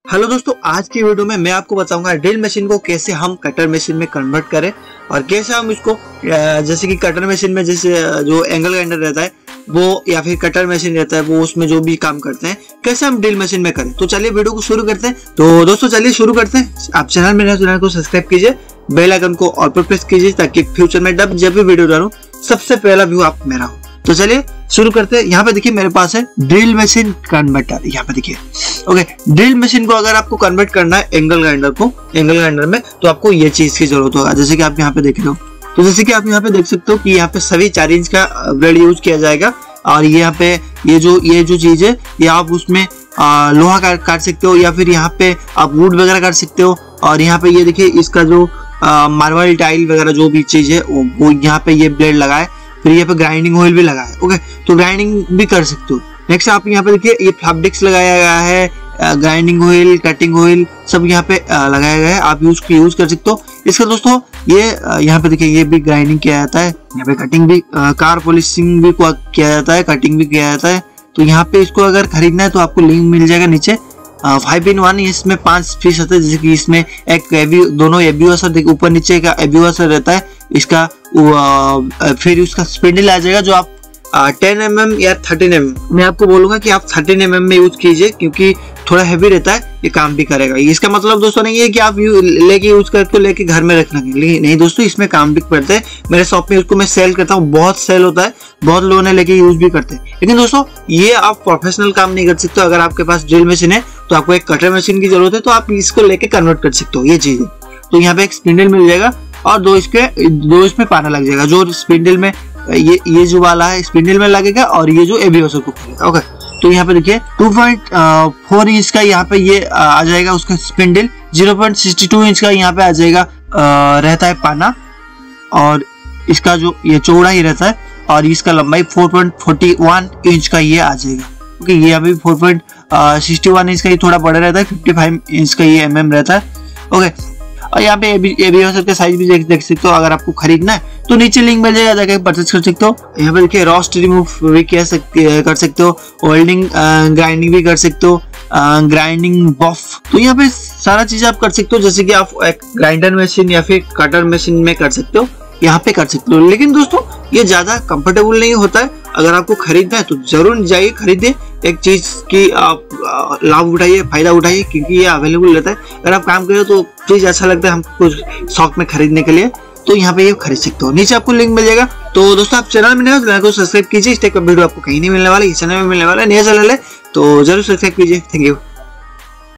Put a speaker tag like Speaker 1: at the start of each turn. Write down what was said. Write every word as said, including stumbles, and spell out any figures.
Speaker 1: Hello दोस्तों, आज की वीडियो में मैं आपको बताऊंगा ड्रिल मशीन को कैसे हम कटर मशीन में कन्वर्ट करें और कैसे हम इसको जैसे कि कटर मशीन में जैसे जो एंगल ग्राइंडर रहता है वो या फिर कटर मशीन रहता है वो उसमें जो भी काम करते हैं कैसे हम ड्रिल मशीन में करें। तो चलिए वीडियो को शुरू करते हैं। तो दोस्तों चलिए शुरू करते हैं। आप चैनल में नए चैनल को सब्सक्राइब कीजिए, बेल आइकन को ऑल पर प्रेस कीजिए ताकि फ्यूचर में जब जब भी वीडियो डालूं सबसे पहला व्यू आप मेरा हो। तो चलिए शुरू करते हैं। यहाँ पे देखिए मेरे पास है ड्रिल मशीन कन्वर्टर। यहाँ पे देखिए ओके, ड्रिल मशीन को अगर आपको कन्वर्ट करना है एंगल ग्राइंडर को एंगल ग्राइंडर में तो आपको ये चीज की जरूरत होगा। जैसे कि आप यहाँ पे देख रहे हो, तो जैसे कि आप यहाँ पे देख सकते हो कि यहाँ पे सभी चार इंच का ब्लेड यूज किया जाएगा और ये यहाँ पे ये जो ये जो चीज है ये आप उसमें आ, लोहा काट काट सकते हो या फिर यहाँ पे आप वुड वगैरह काट सकते हो। और यहाँ पे ये देखिए इसका जो मार्बल टाइल वगैरह जो भी चीज है वो, वो यहाँ पे ये ब्लेड लगा है। फिर यहाँ पे ग्राइंडिंग ऑयल भी लगा है। ओके, तो ग्राइंडिंग भी कर सकते हो। नेक्स्ट आप यहाँ पे देखिए ये फ्लैपडिक्स लगाया गया है, ग्राइंडिंग ऑयल कटिंग ऑयल सब यहाँ पे लगाया गया है। आप यूज यूज कर सकते हो इसका। दोस्तों ये यहाँ पे देखिए ये भी ग्राइंडिंग किया जाता है, यहाँ पे कटिंग भी कार पॉलिशिंग भी किया जाता है, कटिंग भी किया जाता है। तो यहाँ पे इसको अगर खरीदना है तो आपको लिंक मिल जाएगा नीचे। फाइव इन वन इसमें पांच पीस होते हैं। जैसे कि इसमें एक एबी दोनों एबीवासर ऊपर नीचे का एबीवासर रहता है इसका। फिर उसका स्पिंडल आ जाएगा जो आप टेन एम एम या थर्टीन एम एम मैं आपको बोलूंगा कि आप थर्टीन एम एम में यूज कीजिए क्योंकि थोड़ा हैवी रहता है, ये काम भी करेगा। इसका मतलब दोस्तों नहीं है कि आप लेके यूज करते हो लेके घर में रखना नहीं दोस्तों, इसमें काम भी करते हैं। मेरे शॉप में उसको मैं सेल करता हूँ, बहुत सेल होता है, बहुत लोगों ने लेके यूज भी करते हैं। लेकिन दोस्तों ये आप प्रोफेशनल काम नहीं कर सकते। अगर आपके पास ड्रिल मशीन है तो आपको एक कटर मशीन की जरूरत है, तो आप इसको लेके कन्वर्ट कर सकते हो। ये चीज है। तो यहाँ पे एक स्पिंडल मिल जाएगा और दो इसके दो इसमें पाना लग जाएगा। जो स्पिंडल में ये ये जो वाला है स्पिंडल में लगेगा और ये जो एबीवासर को खोलेगा। ओके, तो यहाँ पे देखिए टू पॉइंट फोर इंच का यहाँ पे ये आ जाएगा उसका spindle. Zero point sixty two inch का यहाँ पे आ जाएगा आ, रहता है पाना और इसका जो ये चौड़ा ही रहता है और इसका लंबाई four point forty one inch का ये आ जाएगा। ओके, ये अभी four point sixty one inch का ये थोड़ा बड़ा रहता है, फिफ्टी फाइव इंच का ये एम एम रहता है। ओके, और यहाँ पे एबीवासर का साइज भी देख, देख सकते हो। अगर आपको खरीदना है तो नीचे लिंक मिल जाएगा, जाकर परचेज कर सकते हो। यहाँ पे देखिए रोस्ट रिमूव भी कर सकते कर सकते हो, वेल्डिंग ग्राइंडिंग भी कर सकते हो, ग्राइंडिंग बफ। तो यहाँ पे सारा चीज आप कर सकते हो। जैसे कि आप एक ग्राइंडर मशीन या फिर कटर मशीन में कर सकते हो, यहाँ पे कर सकते हो। लेकिन दोस्तों ये ज्यादा कंफर्टेबल नहीं होता है। अगर आपको खरीदना है तो जरूर जाइए खरीदिए, एक चीज की आप लाभ उठाइए, फायदा उठाइए क्योंकि ये अवेलेबल रहता है। अगर आप काम करो तो चीज अच्छा लगता है हमको शौक में खरीदने के लिए, तो यहाँ पे ये खरीद सकते हो। नीचे आपको लिंक मिल जाएगा। तो दोस्तों आप चैनल में नए हो चैनल को सब्सक्राइब कीजिए। इस टाइप का वीडियो आपको कहीं नहीं मिलने वाला, इस चैनल में मिलने वाला है। नया चैनल है तो जरूर सब्सक्राइब कीजिए। Thank you.